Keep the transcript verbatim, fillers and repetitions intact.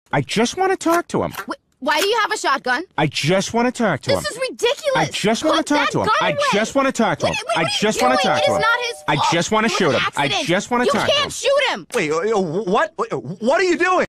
I just want to talk to him. Wait, why do you have a shotgun? I just want to talk to him. This is ridiculous. I just want to Put talk that to him. gun I away. just want to talk to him. Wait, wait, I what are just you want to doing? talk It to is him. not his I fault. just want to It was shoot an him. I accident. just want to you talk to him. can't shoot him. Wait, uh, what? What are you doing?